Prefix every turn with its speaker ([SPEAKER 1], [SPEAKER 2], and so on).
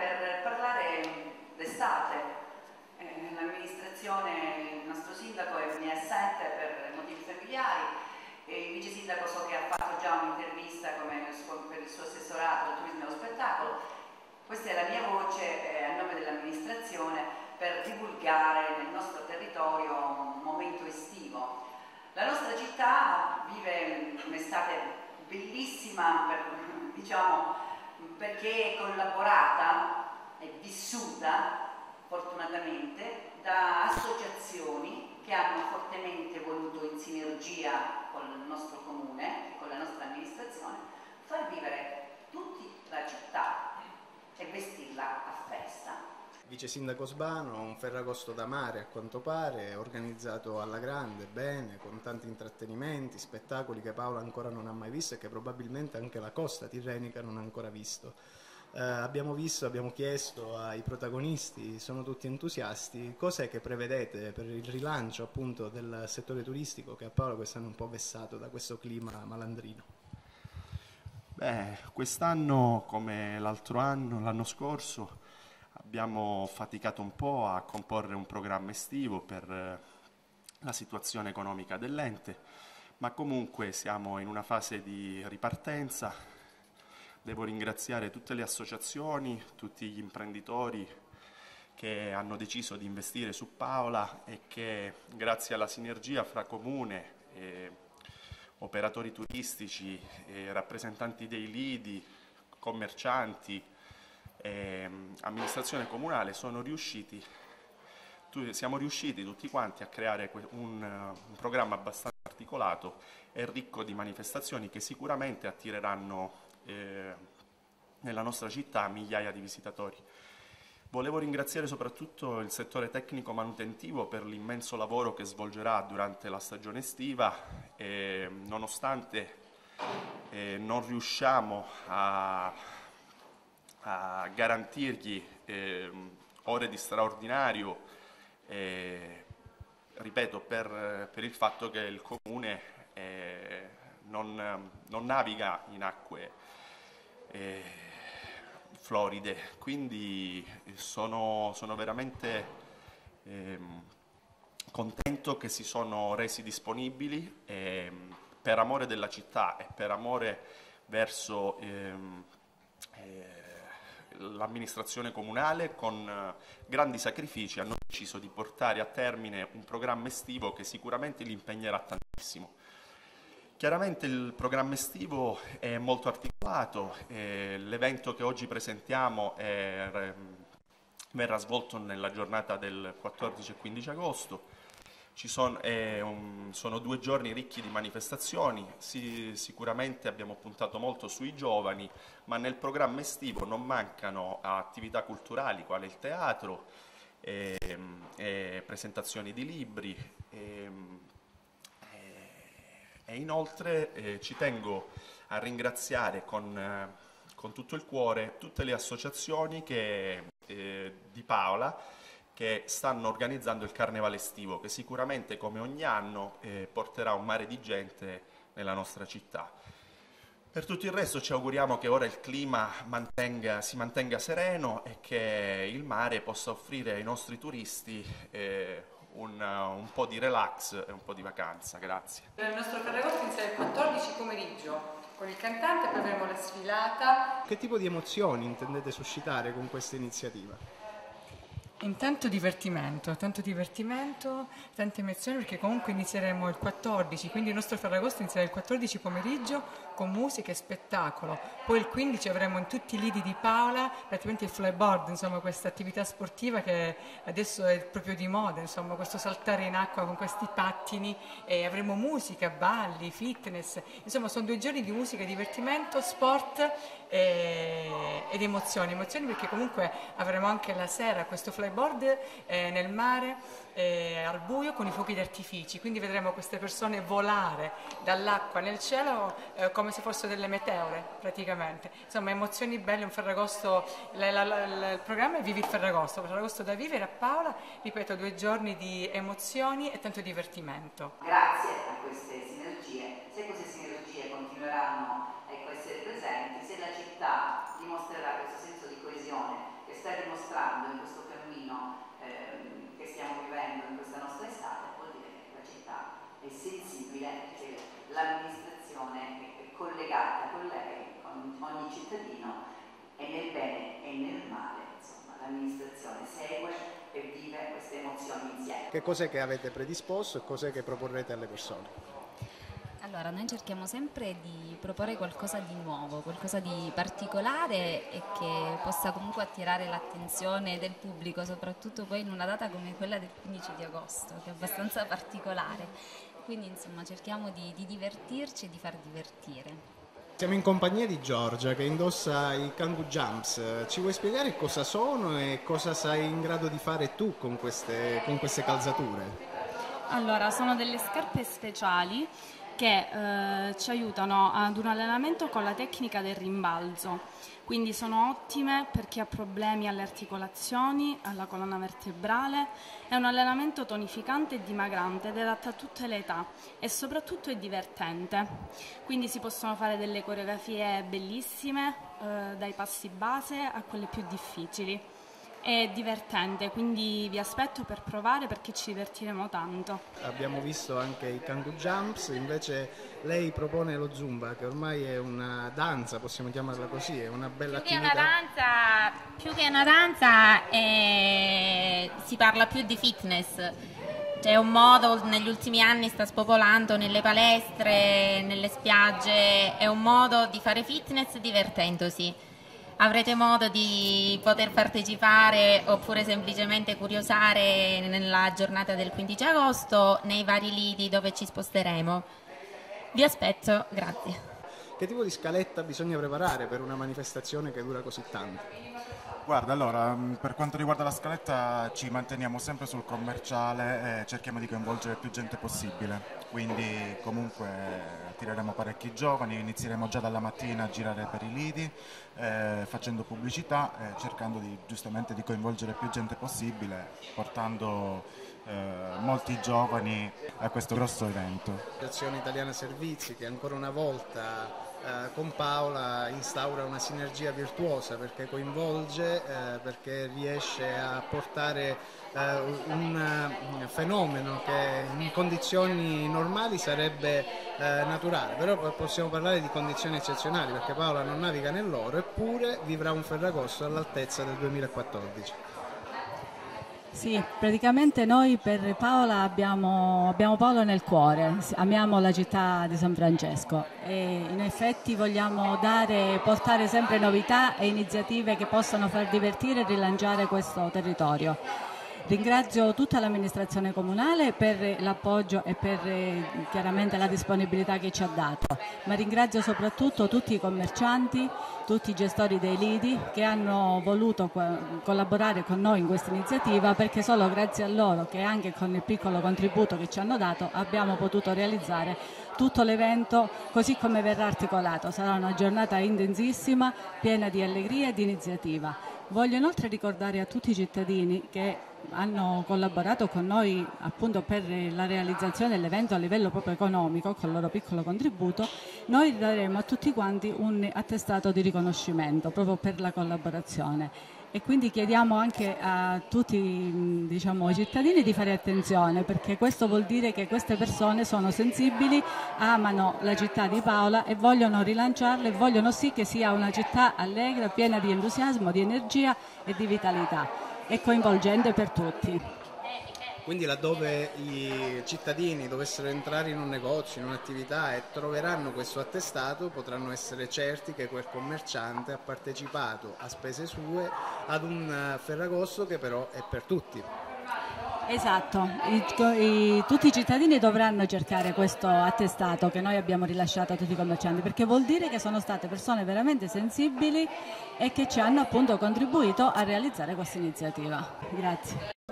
[SPEAKER 1] per parlare d'estate. L'amministrazione, il nostro sindaco è assente per motivi familiari, e il vice sindaco so che ha fatto già un'intervista per il suo assessorato al turismo e allo spettacolo. Questa è la mia voce a nome dell'amministrazione per divulgare nel nostro territorio un momento estivo. La nostra città vive un'estate bellissima perché è collaborata e vissuta fortunatamente da associazioni che hanno fortemente voluto, in sinergia con il nostro comune, con la nostra amministrazione, far vivere tutti la città e vestirla a festa.
[SPEAKER 2] Vice Sindaco Sbano, un Ferragosto da mare a quanto pare, organizzato alla grande, bene, con tanti intrattenimenti, spettacoli che Paola ancora non ha mai visto e che probabilmente anche la costa tirrenica non ha ancora visto. Abbiamo chiesto ai protagonisti, sono tutti entusiasti. Cos'è che prevedete per il rilancio appunto del settore turistico che a Paola quest'anno è un po' vessato da questo clima malandrino?
[SPEAKER 3] Beh, quest'anno come l'altro anno, l'anno scorso, abbiamo faticato un po' a comporre un programma estivo per la situazione economica dell'ente, ma comunque siamo in una fase di ripartenza. Devo ringraziare tutte le associazioni, tutti gli imprenditori che hanno deciso di investire su Paola e che grazie alla sinergia fra comune e operatori turistici, rappresentanti dei lidi, commercianti, amministrazione comunale siamo riusciti tutti quanti a creare un programma abbastanza articolato e ricco di manifestazioni che sicuramente attireranno nella nostra città migliaia di visitatori. Volevo ringraziare soprattutto il settore tecnico manutentivo per l'immenso lavoro che svolgerà durante la stagione estiva e nonostante non riusciamo a garantirgli ore di straordinario, ripeto, per il fatto che il comune non naviga in acque floride, quindi sono veramente contento che si sono resi disponibili per amore della città e per amore verso l'amministrazione comunale. Con grandi sacrifici hanno deciso di portare a termine un programma estivo che sicuramente li impegnerà tantissimo. Chiaramente il programma estivo è molto articolato, l'evento che oggi presentiamo verrà svolto nella giornata del 14 e 15 agosto. Sono 2 giorni ricchi di manifestazioni, sicuramente abbiamo puntato molto sui giovani, ma nel programma estivo non mancano attività culturali quale il teatro, presentazioni di libri. E inoltre ci tengo a ringraziare con tutto il cuore tutte le associazioni di Paola che stanno organizzando il carnevale estivo, che sicuramente come ogni anno porterà un mare di gente nella nostra città. Per tutto il resto ci auguriamo che ora il clima si mantenga sereno e che il mare possa offrire ai nostri turisti un po' di relax e un po' di vacanza. Grazie.
[SPEAKER 4] Il nostro Ferragosto inizia il 14 pomeriggio con il cantante, poi avremo la sfilata.
[SPEAKER 2] Che tipo di emozioni intendete suscitare con questa iniziativa?
[SPEAKER 4] Intanto divertimento, tante emozioni, perché comunque inizieremo il 14, quindi il nostro Ferragosto inizierà il 14 pomeriggio con musica e spettacolo. Poi il 15 avremo in tutti i lidi di Paola praticamente il flyboard, insomma questa attività sportiva che adesso è proprio di moda, insomma questo saltare in acqua con questi pattini, e avremo musica, balli, fitness, insomma sono 2 giorni di musica, divertimento, sport ed emozioni perché comunque avremo anche la sera questo flyboard nel mare al buio con i fuochi d'artifici, quindi vedremo queste persone volare dall'acqua nel cielo come se fossero delle meteore praticamente, insomma emozioni belle, un Ferragosto, il programma è Vivi il Ferragosto da vivere a Paola, ripeto 2 giorni di emozioni e tanto divertimento.
[SPEAKER 1] Grazie a queste sinergie, se queste sinergie continueranno a essere presenti, se la città dimostrerà questo senso di coesione che e sta dimostrando in questo cammino che stiamo vivendo in questa nostra estate, vuol dire che la città è sensibile, che l'amministrazione è collegata con lei, con ogni cittadino, e nel bene e nel male, insomma, l'amministrazione segue e vive queste emozioni insieme.
[SPEAKER 2] Che cos'è che avete predisposto e cos'è che proporrete alle persone?
[SPEAKER 5] Allora, noi cerchiamo sempre di proporre qualcosa di nuovo, qualcosa di particolare e che possa comunque attirare l'attenzione del pubblico, soprattutto poi in una data come quella del 15 di agosto, che è abbastanza particolare. Quindi insomma cerchiamo di divertirci e di far divertire.
[SPEAKER 2] Siamo in compagnia di Giorgia che indossa i Kangoo Jumps. Ci vuoi spiegare cosa sono e cosa sei in grado di fare tu con queste calzature?
[SPEAKER 6] Allora, sono delle scarpe speciali che ci aiutano ad un allenamento con la tecnica del rimbalzo, quindi sono ottime per chi ha problemi alle articolazioni, alla colonna vertebrale. È un allenamento tonificante e dimagrante ed è adatto a tutte le età e soprattutto è divertente, quindi si possono fare delle coreografie bellissime, dai passi base a quelle più difficili. È divertente, quindi vi aspetto per provare perché ci divertiremo tanto.
[SPEAKER 2] Abbiamo visto anche i Kangoo Jumps, invece lei propone lo Zumba, che ormai è una danza, possiamo chiamarla così, è una bella attività.
[SPEAKER 7] Più che una danza si parla più di fitness. C'è un modo, negli ultimi anni sta spopolando nelle palestre, nelle spiagge, è un modo di fare fitness divertendosi. Avrete modo di poter partecipare oppure semplicemente curiosare nella giornata del 15 agosto nei vari lidi dove ci sposteremo. Vi aspetto, grazie.
[SPEAKER 2] Che tipo di scaletta bisogna preparare per una manifestazione che dura così tanto?
[SPEAKER 8] Guarda, allora, per quanto riguarda la scaletta ci manteniamo sempre sul commerciale e cerchiamo di coinvolgere più gente possibile, quindi comunque attireremo parecchi giovani, inizieremo già dalla mattina a girare per i lidi, facendo pubblicità, cercando giustamente di coinvolgere più gente possibile, portando molti giovani a questo grosso evento.
[SPEAKER 2] L'associazione italiana servizi che ancora una volta con Paola instaura una sinergia virtuosa perché coinvolge, perché riesce a portare un fenomeno che in condizioni normali sarebbe naturale, però possiamo parlare di condizioni eccezionali perché Paola non naviga nell'oro eppure vivrà un Ferragosto all'altezza del 2014.
[SPEAKER 9] Sì, praticamente noi per Paola abbiamo Paola nel cuore, amiamo la città di San Francesco e in effetti vogliamo portare sempre novità e iniziative che possano far divertire e rilanciare questo territorio. Ringrazio tutta l'amministrazione comunale per l'appoggio e per chiaramente la disponibilità che ci ha dato, ma ringrazio soprattutto tutti i commercianti, tutti i gestori dei lidi che hanno voluto collaborare con noi in questa iniziativa perché solo grazie a loro, che anche con il piccolo contributo che ci hanno dato, abbiamo potuto realizzare tutto l'evento così come verrà articolato. Sarà una giornata intensissima, piena di allegria e di iniziativa. Voglio inoltre ricordare a tutti i cittadini che hanno collaborato con noi appunto per la realizzazione dell'evento a livello proprio economico con il loro piccolo contributo, noi daremo a tutti quanti un attestato di riconoscimento proprio per la collaborazione e quindi chiediamo anche a tutti i cittadini di fare attenzione perché questo vuol dire che queste persone sono sensibili, amano la città di Paola e vogliono rilanciarla e vogliono sì che sia una città allegra, piena di entusiasmo, di energia e di vitalità e coinvolgente per tutti.
[SPEAKER 2] Quindi laddove i cittadini dovessero entrare in un negozio, in un'attività e troveranno questo attestato, potranno essere certi che quel commerciante ha partecipato a spese sue ad un Ferragosto che però è per tutti.
[SPEAKER 9] Esatto, tutti i cittadini dovranno cercare questo attestato che noi abbiamo rilasciato a tutti i commercianti perché vuol dire che sono state persone veramente sensibili e che ci hanno appunto contribuito a realizzare questa iniziativa. Grazie.